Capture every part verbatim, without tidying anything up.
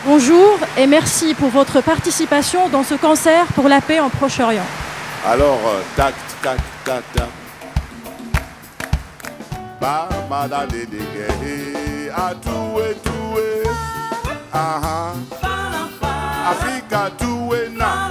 Bonjour et merci pour votre participation dans ce concert pour la paix en Proche-Orient. Alors, euh, tac, tac, tac, tac. Ba, ma, da, de, de, ge, a, toué, toué. Aha. Africa, toué, na.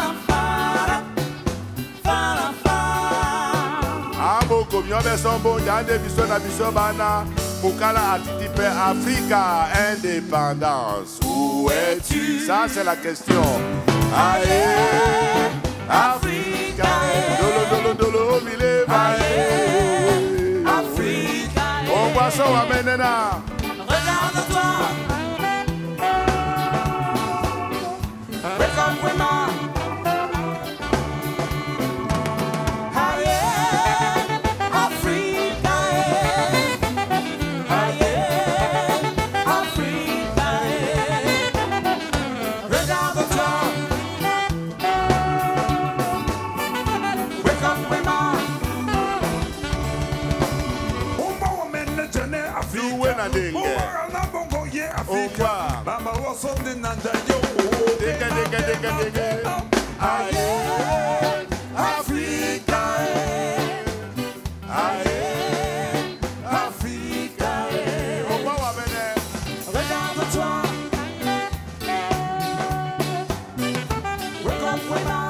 Amoko, myobe, sombo, yande, biso, na, biso, bana. Mukala, atitipe, Africa, indépendance. Où es-tu? Ça, c'est la question. Aïe, Africa. Dolo, dolo, dolo, mille, aïe. Africa. On voit ça, on amène, na. Regarde-toi. Regarde-moi. Mama was something and yo. Dega, dega, dega, dega. Aye, Africa. Aye, Africa. On va voir maintenant. Regarde-toi. Regarde-moi.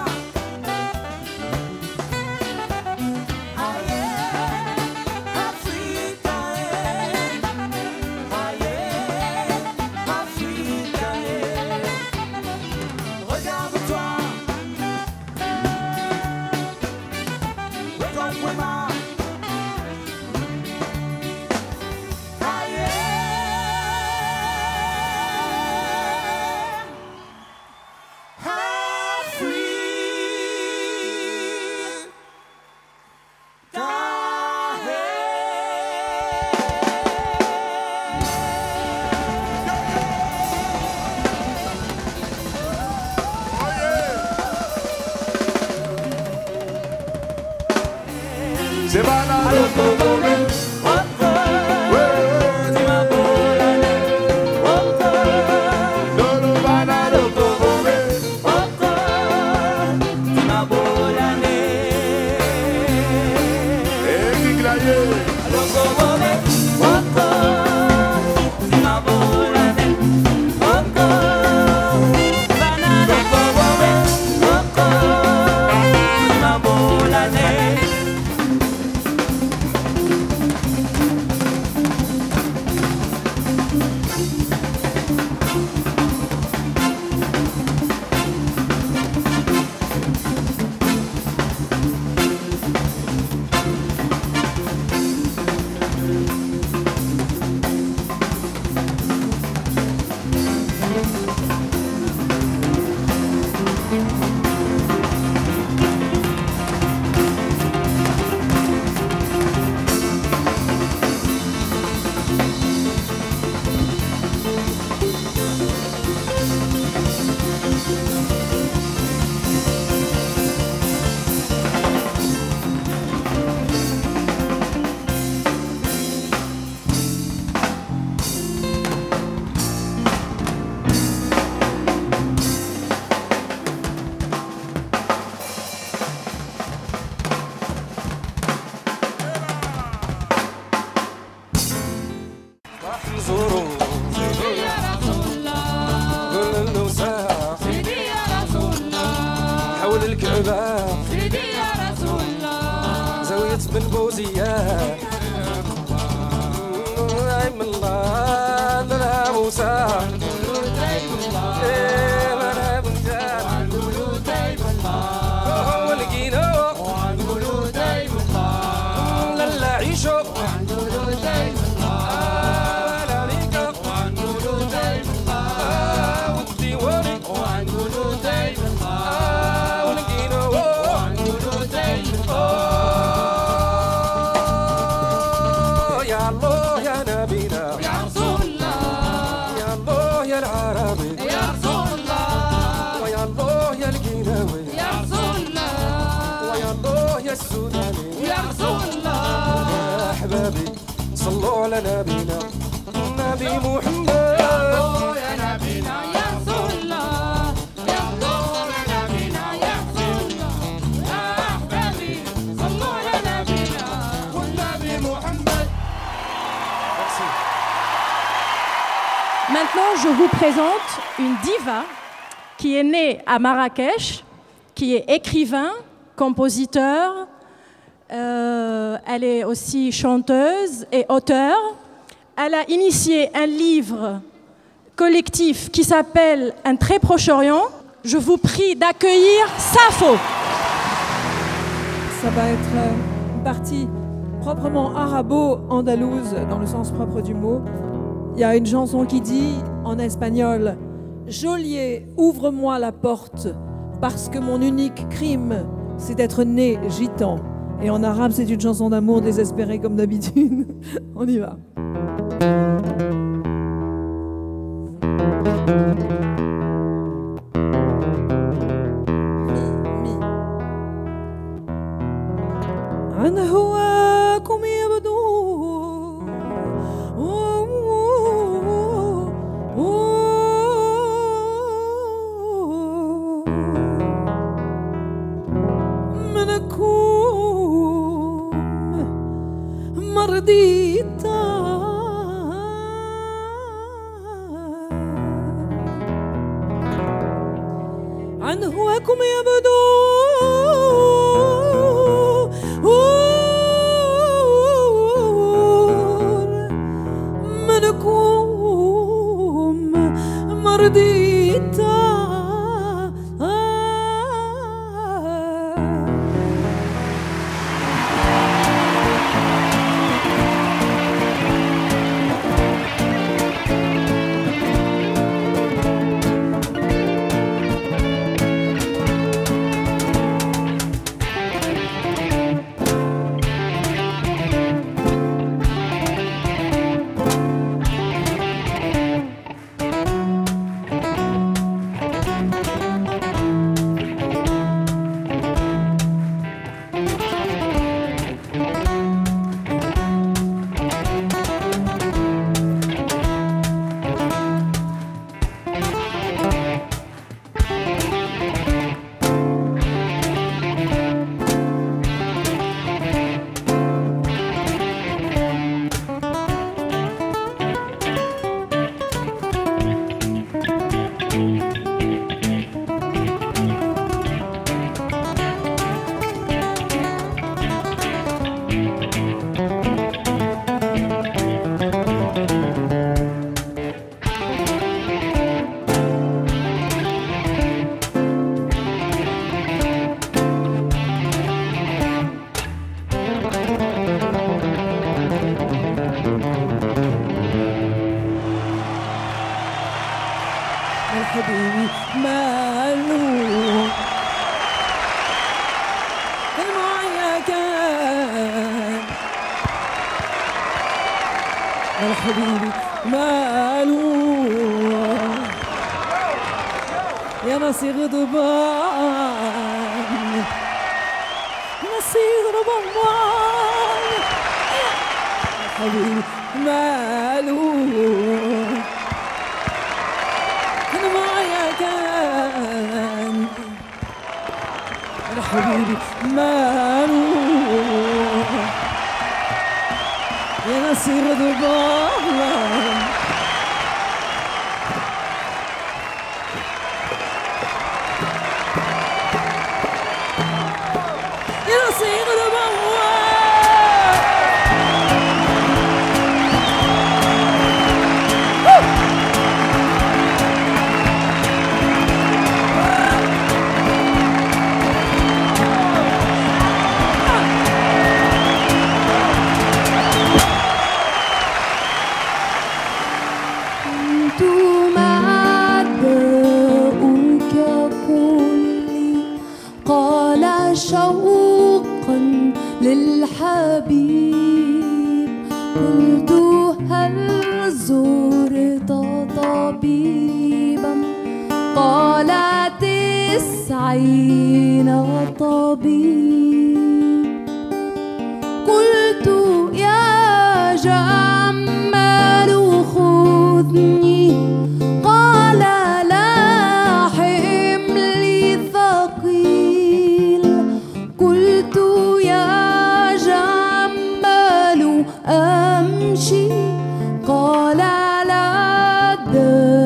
C'est balade. بن بوزيان نايم الله لنا موسى صلوا على نبينا نبي محمد يا نبينا يا رسول D'abord, je vous présente une diva qui est née à Marrakech, qui est écrivain, compositeur, euh, elle est aussi chanteuse et auteure. Elle a initié un livre collectif qui s'appelle Un très Proche-Orient. Je vous prie d'accueillir Safo. Ça va être une partie proprement arabo-andalouse, dans le sens propre du mot. Il y a une chanson qui dit, en espagnol, « Geôlier, ouvre-moi la porte, parce que mon unique crime, c'est d'être né gitan. » Et en arabe, c'est une chanson d'amour désespérée comme d'habitude. On y va. عن هواكم يبدو منكم مرضيتا عن هواكم يبدو مرضيتا حبيبي ماله كان معايا كان يا حبيبي ماله يا نصير ضبان نصير ضبان يا حبيبي ماله كان يا حبيبي ماله يا نصير ضبان يا نصير ضبان شوقا للحبيب قلت هل زرت طبيبا قال تسعين طبيب قلت يا جمال خذني قال لا حملي ثقيل قلت يا جمال أمشي قال لا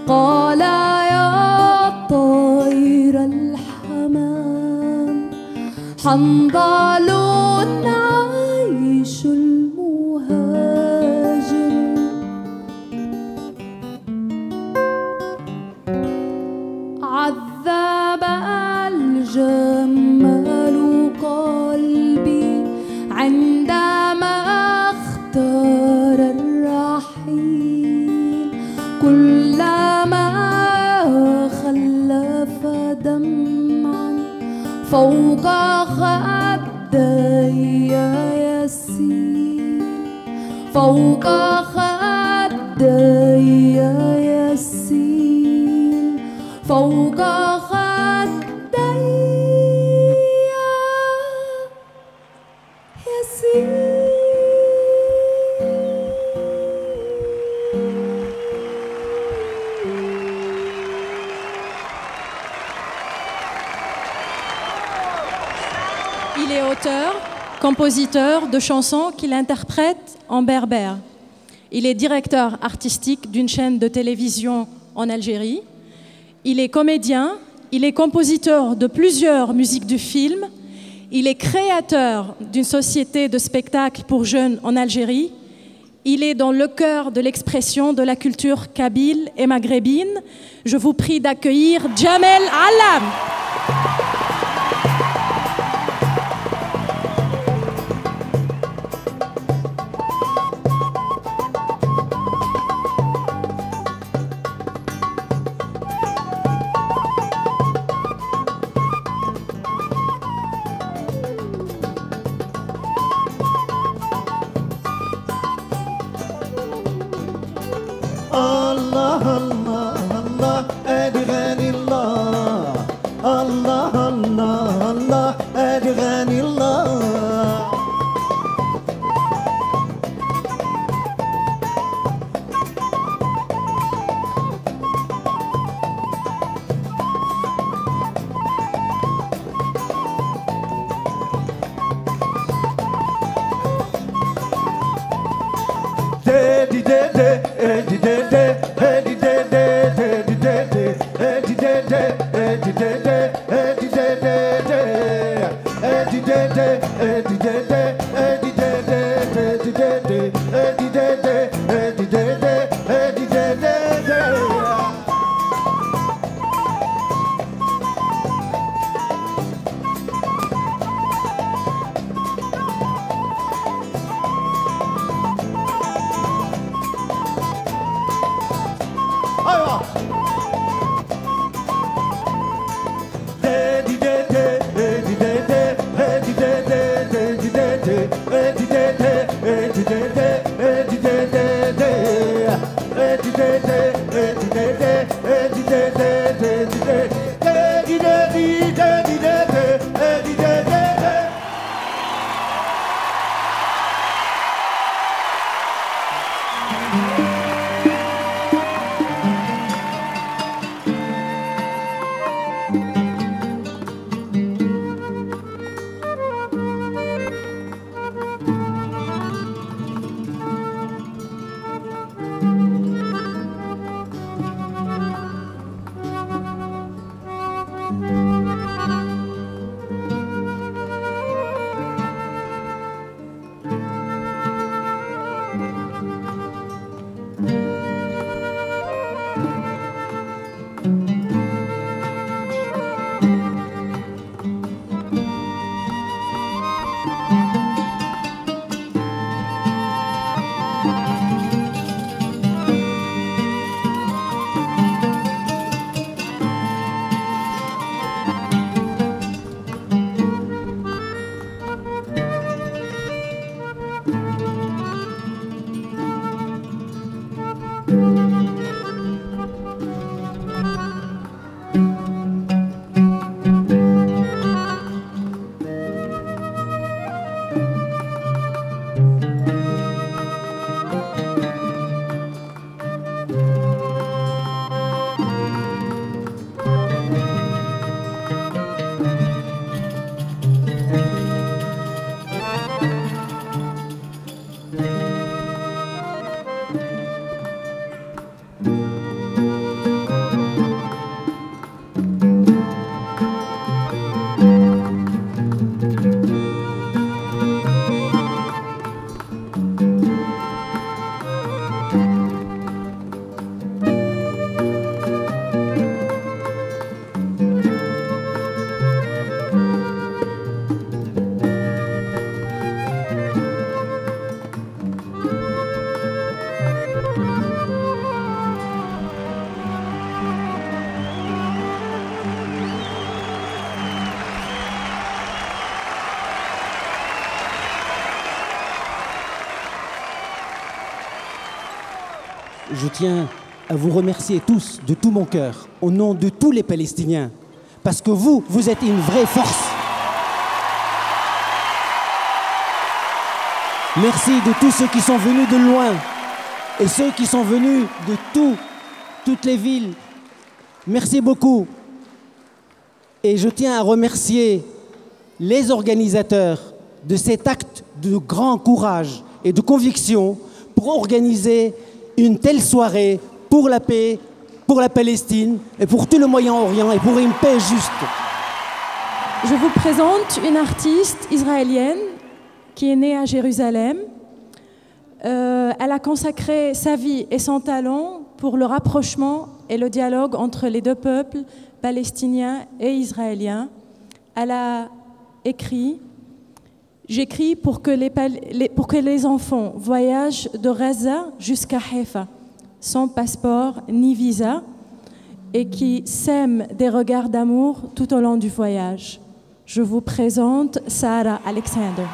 قال يا طير الحمام حنظل عيش المهاجر عذب الجمال قلبي عندما اختار الرحيل كلما خلف دمعا فوق خدي يسيل فوق خدي يسيل فوق خدي يسيل. Il est auteur, compositeur de chansons qu'il interprète en berbère. Il est directeur artistique d'une chaîne de télévision en Algérie. Il est comédien, il est compositeur de plusieurs musiques de films. Il est créateur d'une société de spectacles pour jeunes en Algérie. Il est dans le cœur de l'expression de la culture kabyle et maghrébine. Je vous prie d'accueillir Jamel Alam. الله الله الله أدغاني الله الله الله الله أدغاني الله دي دي دي دي je tiens à vous remercier tous, de tout mon cœur, au nom de tous les Palestiniens, parce que vous, vous êtes une vraie force. Merci de tous ceux qui sont venus de loin et ceux qui sont venus de tout, toutes les villes. Merci beaucoup. Et je tiens à remercier les organisateurs de cet acte de grand courage et de conviction pour organiser une telle soirée pour la paix, pour la Palestine et pour tout le Moyen-Orient et pour une paix juste. Je vous présente une artiste israélienne qui est née à Jérusalem. Euh, elle a consacré sa vie et son talent pour le rapprochement et le dialogue entre les deux peuples, palestiniens et israéliens. Elle a écrit « J'écris pour que les, les, pour que les enfants voyagent de Gaza jusqu'à Haïfa, sans passeport ni visa, et qui sèment des regards d'amour tout au long du voyage. » Je vous présente Sarah Alexander.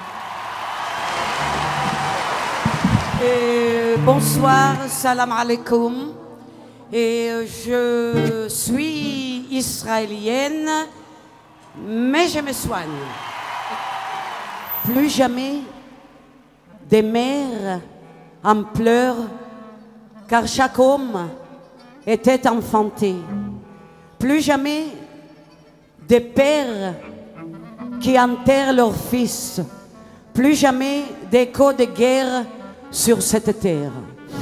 Et bonsoir, salam alaikum. Et je suis israélienne, mais je me soigne. Plus jamais des mères en pleurs, car chaque homme était enfanté. Plus jamais des pères qui enterrent leurs fils. Plus jamais d'échos de guerre sur cette terre.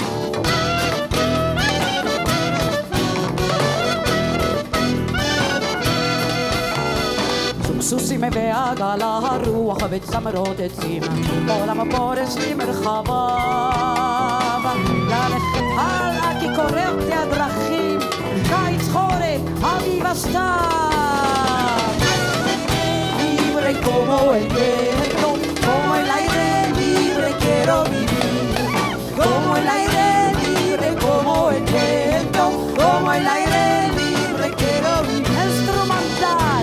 סוסים ועגלה הרוח וצמרות עצים עולם הפורס לי מרחביו ללכת הלאה כי קורא אותי הדרכים קיץ חורף אביב הסתיו libre como el viento como el aire libre quiero vivir como el aire libre como el viento como el aire libre quiero vivir instrumental.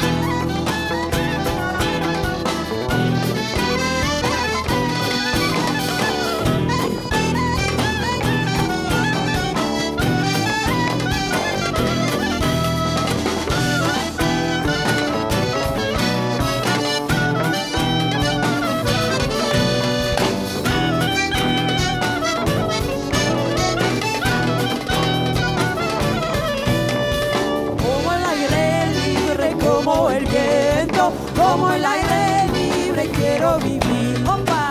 Como el aire libre quiero vivir. ¡Opa!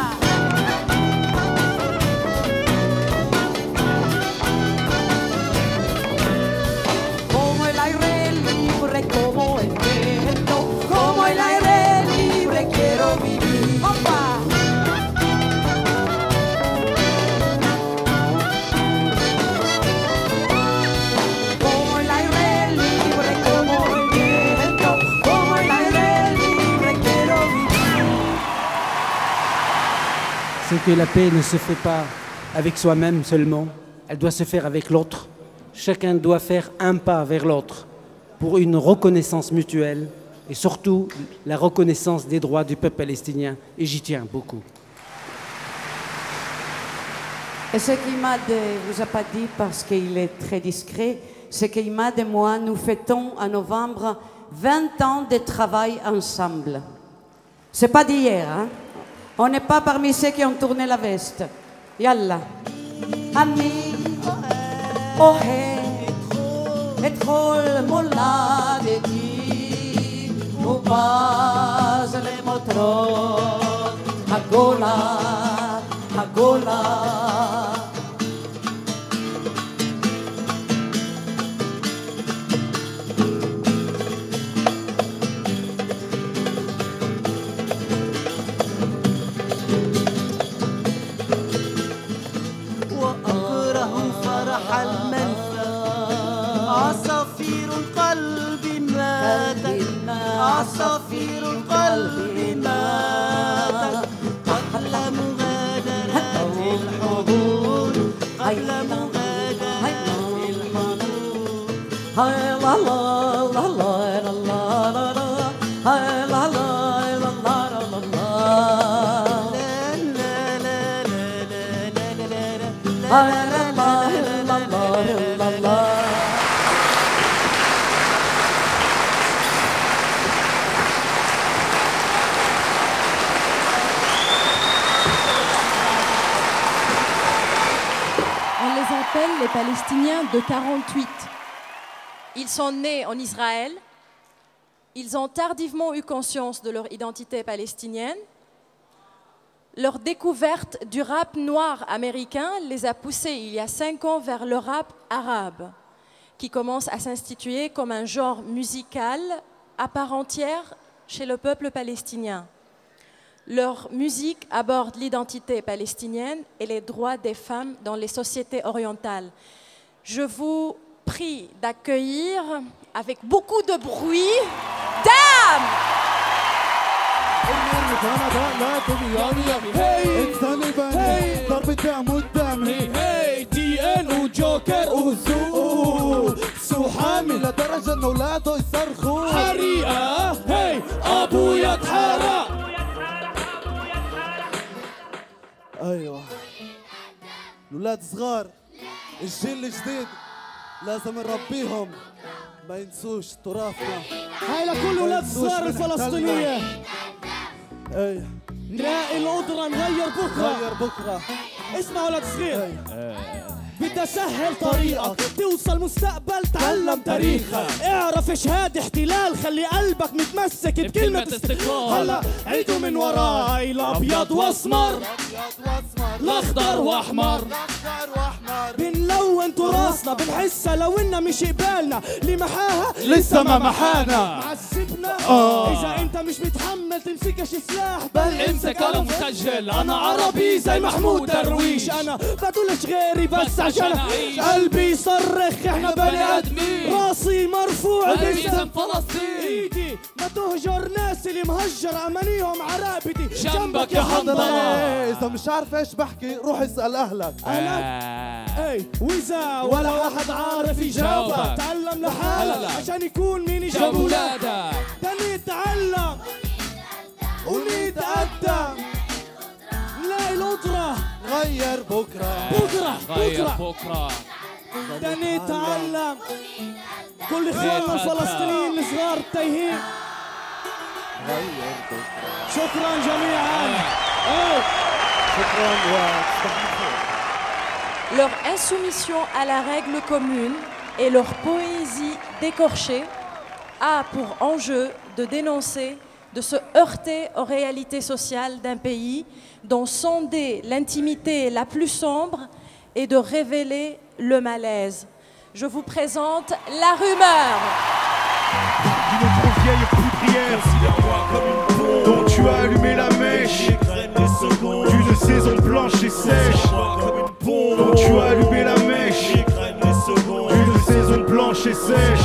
Como el aire libre, como el viento, como el aire libre quiero vivir. ¡Opa! Como el aire libre, como el viento, como el aire C'est que la paix ne se fait pas avec soi-même seulement, elle doit se faire avec l'autre. Chacun doit faire un pas vers l'autre pour une reconnaissance mutuelle et surtout la reconnaissance des droits du peuple palestinien. Et j'y tiens beaucoup. Et ce qu'il m'a de, vous a pas dit parce qu'il est très discret, c'est qu'il m'a de moi, nous fêtons en novembre vingt ans de travail ensemble. C'est pas d'hier, hein? On n'est pas parmi ceux qui ont tourné la veste. Yallah. Ami, ohe, etrol moladeti, ubaz le motrot, hagola, hagola. عصافير القلب ماتت عصافير القلب ماتت قبل مغادرة الحضور قبل مغادرة الحضور هاي لا لا لا لا لا لا لا هاي لا لا لا لا لا لا لا لا لا لا لا لا palestiniens de quarante-huit. Ils sont nés en Israël. Ils ont tardivement eu conscience de leur identité palestinienne. Leur découverte du rap noir américain les a poussés il y a cinq ans vers le rap arabe, qui commence à s'instituer comme un genre musical à part entière chez le peuple palestinien. Leur musique aborde l'identité palestinienne et les droits des femmes dans les sociétés orientales. Je vous prie d'accueillir avec beaucoup de bruit Dam! هي تي ان وجوكر وزو سو حامل لدرجة ان اولاده يصرخوا حريقة هي ابويا اتحرق. ايوه الاولاد صغار الجيل الجديد لازم نربيهم ما ينسوش تراثنا. هاي لكل اولاد الصغار الفلسطينية. ايه نلاقي القدرة نغير بكرة. نغير بكرة. اسمع ولد صغير. بدي اسهل طريقك توصل مستقبل تعلم تاريخك اعرف شهادة احتلال خلي قلبك متمسك بكلمة استقلال هلا عيدوا من وراي الابيض واسمر الاخضر واحمر بنلون تراثنا بنحسها لو إننا مش قبالنا اللي محاها لسه ما محانا معذبنا آه. اذا انت مش متحمل تمسكش سلاح بل امسك قلم مسجل انا عربي زي محمود درويش انا بدولش غيري بس عشان أعيش. قلبي يصرخ احنا بني آدمين. راسي مرفوع باسم فلسطين ايدي ما تهجر ناس اللي مهجر امانيهم عرابتي جنبك يا حنظلة. اذا مش عارف ايش بحكي روح اسال اهلك. انا اي واذا ولا واحد عارف يجاوبك تعلم لحالك عشان يكون مين يجاوب ولادك. ده نتعلم ونتقدم نلاقي القدرة غير بكرة بكرة غير بكرة بكرة ده نتعلم. كل اخواننا الفلسطينيين الصغار التايهين غير بكرة. شكرا جميعا. أوه. شكرا. Leur insoumission à la règle commune et leur poésie décorchée a pour enjeu de dénoncer, de se heurter aux réalités sociales d'un pays, d'en sonder l'intimité la plus sombre et de révéler le malaise. Je vous présente La Rumeur. D'une trop vieille poudrière, considère-moi comme une bombe dont tu as allumé la mèche. D'une saison blanche et sèche, dont tu as allumé la mèche. D'une saison blanche et sèche.